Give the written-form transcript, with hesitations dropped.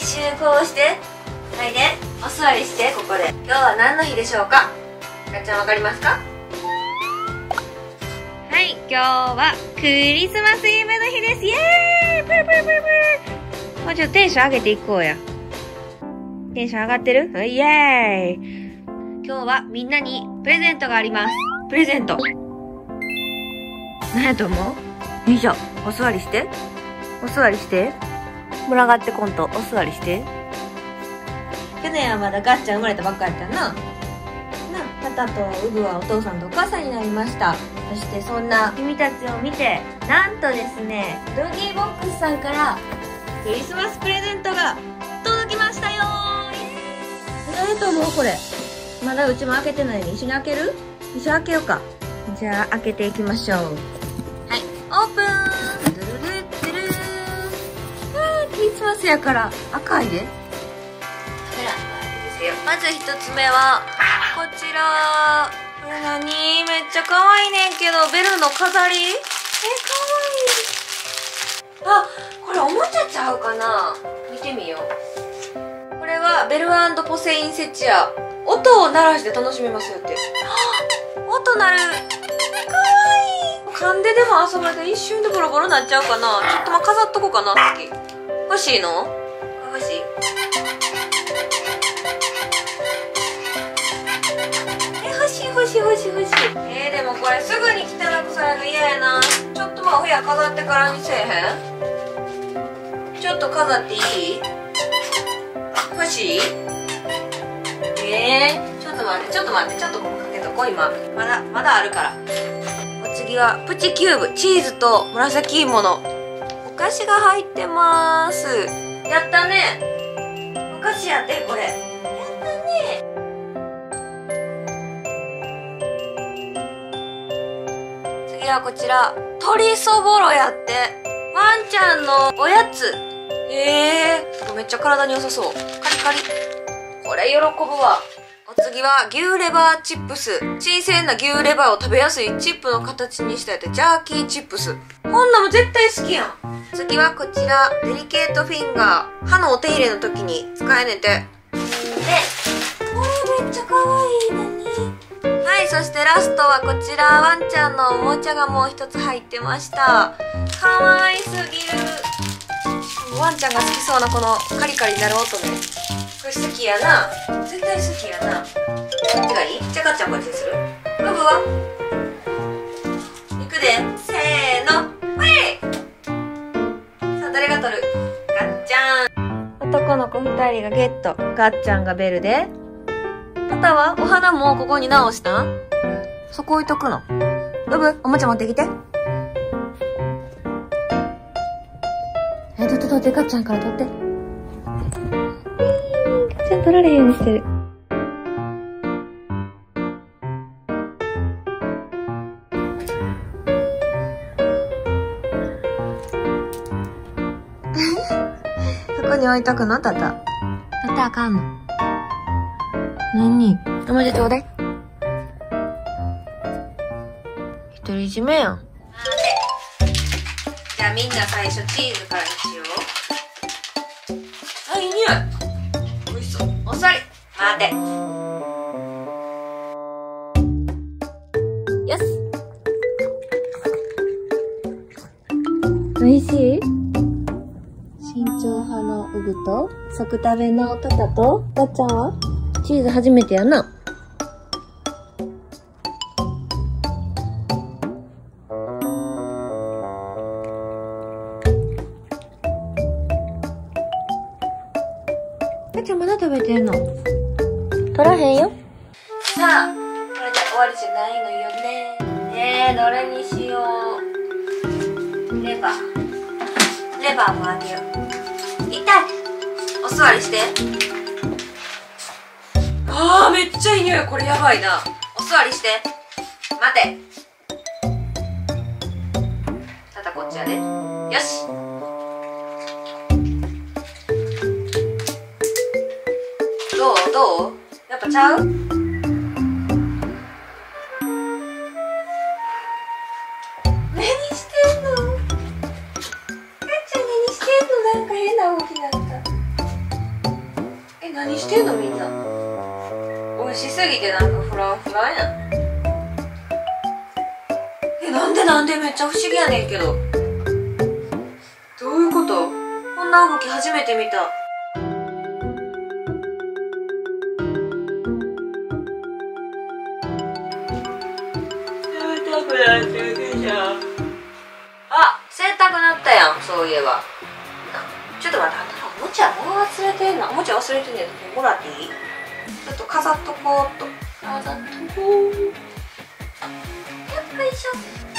集合して。はいね、お座りして。ここで今日は何の日でしょうか。ガッちゃんわかりますか。はい、今日はクリスマスイブの日です。イエーイ。プルプルプルプル。もうちょっとテンション上げていこうや。テンション上がってる？イエーイ。今日はみんなにプレゼントがあります。プレゼント。何やと思う？よいしょ。お座りして。お座りして。群がってこんと、お座りして。去年はまだガッちゃん生まれたばっかりやったな。タタとウブはお父さんとお母さんになりました。そしてそんな君たちを見て、なんとですね、ドギーボックスさんからクリスマスプレゼントが届きましたよー。何と思うこれ。まだうちも開けてないのに一緒に開ける？一緒に開けようか。じゃあ開けていきましょう。はい、オープン。ドゥルルッドゥルー。クリスマスやから赤いで。まず一つ目はこちら。これ何？めっちゃ可愛いねんけど、ベルの飾り。可愛い。あ、これおもちゃちゃうかな。見てみよう。これはベル&ポセインセチア。音を鳴らして楽しめますよって。音鳴る。可愛い。噛んででも遊ばれて一瞬でボロボロになっちゃうかな。ちょっと飾っとこうかな。好き。欲しいの？欲しい？欲しい。でもこれすぐに汚くされるの嫌やな。ちょっとお部屋飾ってからにせえへん？ちょっと飾っていい？欲しい？ちょっと待って、ちょっとかけとこう。今まだあるから。お次はプチキューブ。チーズと紫芋のお菓子が入ってます。やったね。お菓子やってこれ。やったね。次はこちら鶏そぼろやって。ワンちゃんのおやつ。めっちゃ体に良さそう。カリカリ。これ喜ぶわ。お次は牛レバーチップス。新鮮な牛レバーを食べやすいチップの形にしたやつ。ジャーキーチップス。こんなも絶対好きやん。次はこちらデリケートフィンガー。歯のお手入れの時に使えねて。で、これめっちゃ可愛いのに。はい、そしてラストはこちら、ワンちゃんのおもちゃがもう一つ入ってました。可愛すぎる。ワンちゃんが好きそうなこのカリカリになる音ね。これ好きやな。絶対好きやな。こっちがいい？じゃあガッちゃんこっちにする？ブブは？いくで。せーの。ほれ！さあ、誰が取る？ガッちゃん。男の子2人がゲット。ガッちゃんがベルで。パタはお花もここに直したん？そこ置いとくの。ブブ、おもちゃ持ってきて。取って、ガッちゃんから取って。ガッちゃん取られへんようにしてる。そこに置いとくの？タタあかんの？何？おもちゃちょうだい。独り占めやん。じゃあみんな最初チーズからにしよう。あ、いい匂い。おいしそう。お座り。待て。よし。おいしい？慎重派のウブと即食べのタタとガッちゃんはチーズ初めてやな。ガッちゃんまだ食べてんの？取らへんよ。さあ、これで終わりじゃないのよね。どれにしよう。レバーもあげよう。痛い。お座りして。あー、めっちゃいい匂い。これやばいな。お座りして。待て。ただこっちやで。よし。どう？やっぱちゃう？何してんの？ガッちゃん何してんの？なんか変な動きだった。 かんやん。なんでめっちゃ不思議やねんけど。どういうこと？こんな動き初めて見た。あ、洗濯なったやん、そういえば。ちょっと待って、おもちゃもう忘れてんの。おもちゃ忘れてんねん。もらっていい？ちょっと飾っとこうっと。飾っとこう。よいしょ。